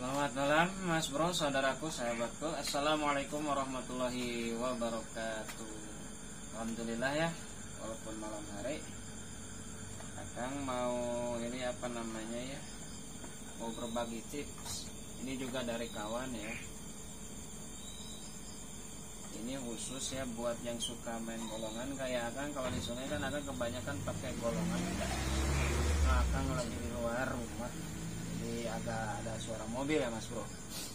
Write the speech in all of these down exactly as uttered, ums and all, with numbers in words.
Selamat malam Mas Bro, saudaraku, sahabatku. Assalamualaikum warahmatullahi wabarakatuh. Alhamdulillah ya, walaupun malam hari Akang mau ini apa namanya ya, mau berbagi tips. Ini juga dari kawan ya. Ini khusus ya buat yang suka main golongan. Kayak Akang kalau di sungai kan Akang kebanyakan pakai golongan. Nah, Akang lagi di luar rumah, jadi agak ada suara mobil ya Mas Bro.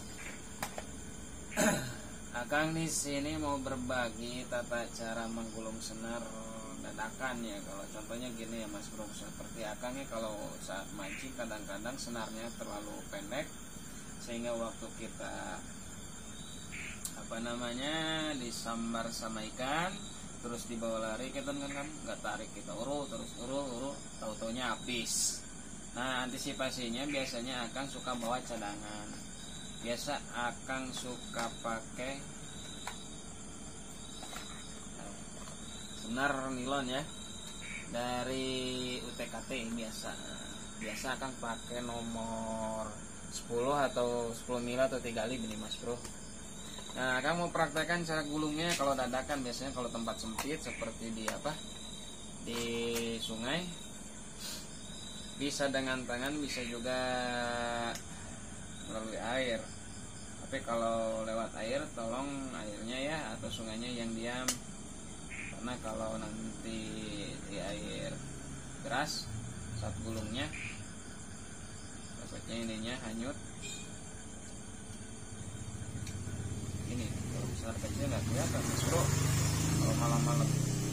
Akang di sini mau berbagi tata cara menggulung senar dadakan ya. Kalau contohnya gini ya Mas Bro, seperti Akang ya, kalau saat mancing kadang-kadang senarnya terlalu pendek sehingga waktu kita apa namanya disambar sama ikan terus dibawa lari, kita kan kan nggak tarik, kita uru terus uru uru tahu-taunya habis. Nah, antisipasinya biasanya Akang suka bawa cadangan. Biasa Akang suka pakai senar nilon ya, dari U T K T biasa. Biasa Akang pakai nomor sepuluh atau sepuluh mili atau tiga kali ini Mas Bro. Nah, Akang mau praktekkan cara gulungnya kalau dadakan. Biasanya kalau tempat sempit seperti di apa, di sungai, bisa dengan tangan, bisa juga melalui air. Tapi kalau lewat air, tolong airnya ya atau sungainya yang diam, karena kalau nanti di air deras saat gulungnya takutnya ininya hanyut. Ini kalau besar kecil nggak kelihatan Mas Bro kalau malam-malam.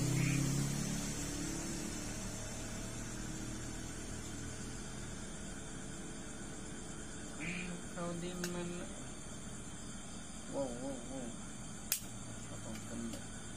Kau di mana? Wow wow wow. Potong kembali.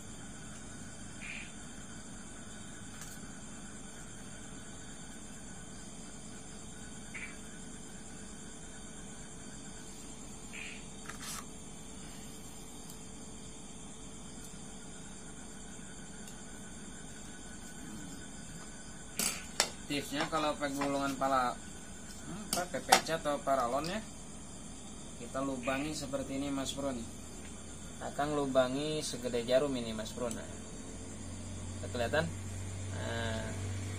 Tipsnya kalau pakai gulungan pala hmm, P P C atau paralon ya, kita lubangi seperti ini Mas Bro nih. Akang lubangi segede jarum ini Mas Bro. Nah, kelihatan? Nah,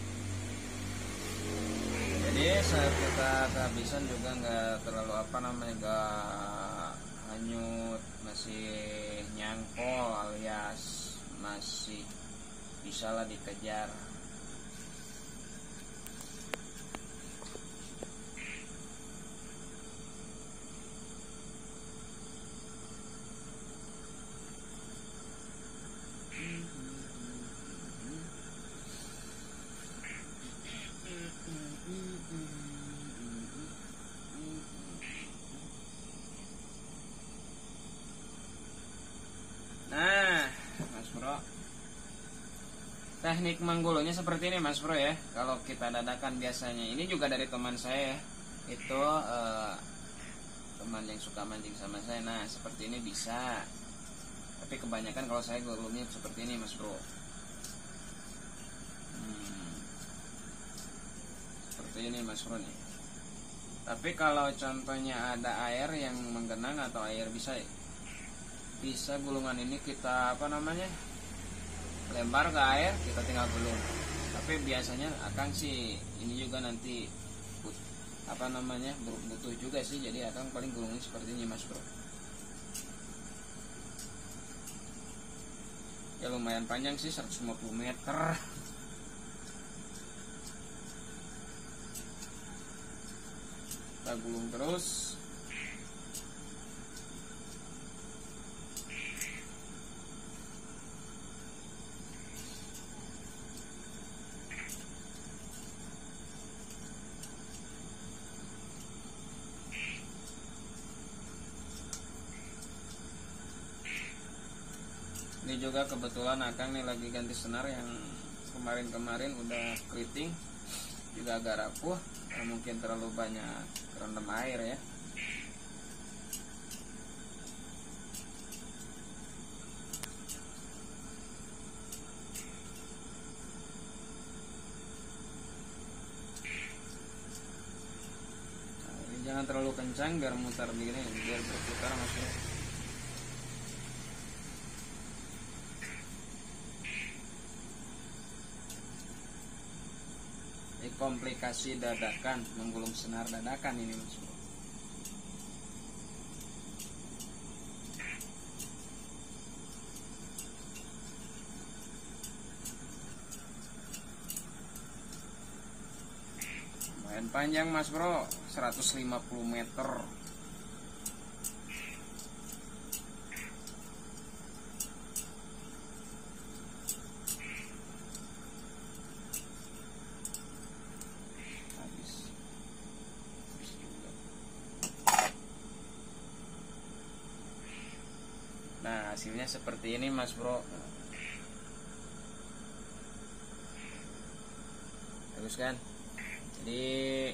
jadi saat kita kehabisan juga nggak terlalu apa namanya, nggak hanyut, masih nyangkol alias masih bisa lah dikejar. Nah, Mas Bro, teknik menggulungnya seperti ini Mas Bro ya. Kalau kita dadakan biasanya, ini juga dari teman saya ya. Itu eh, teman yang suka mancing sama saya. Nah, seperti ini bisa. Tapi kebanyakan kalau saya gulungnya seperti ini Mas Bro. Hmm, seperti ini Mas Bro nih. Tapi kalau contohnya ada air yang menggenang atau air bisa bisa gulungan ini kita apa namanya lempar ke air, kita tinggal gulung. Tapi biasanya Akang sih ini juga nanti but, apa namanya butuh juga sih, jadi Akang paling gulungnya seperti ini Mas Bro. Ya lumayan panjang sih, seratus lima puluh meter. Kita gulung terus. Ini juga kebetulan Akang nih lagi ganti senar yang kemarin-kemarin udah keriting, juga agak rapuh, ya mungkin terlalu banyak terendam air ya. jangan terlalu kencang biar mutar begini, biar berputar Mas Bro. Ini komplikasi dadakan, menggulung senar dadakan ini Mas Bro. Lumayan panjang Mas Bro, seratus lima puluh meter. Habis. Habis juga. Nah, hasilnya seperti ini Mas Bro. Bagus kan? Jadi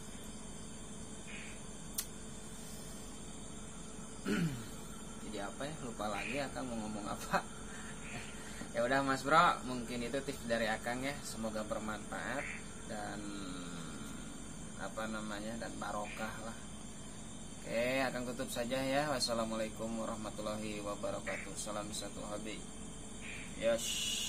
jadi apa ya, lupa lagi Akang mau ngomong apa. Ya udah Mas Bro, mungkin itu tips dari Akang ya, semoga bermanfaat dan apa namanya dan barokah lah. Oke, Akang tutup saja ya. Wassalamualaikum warahmatullahi wabarakatuh. Salam satu hobi. Yes.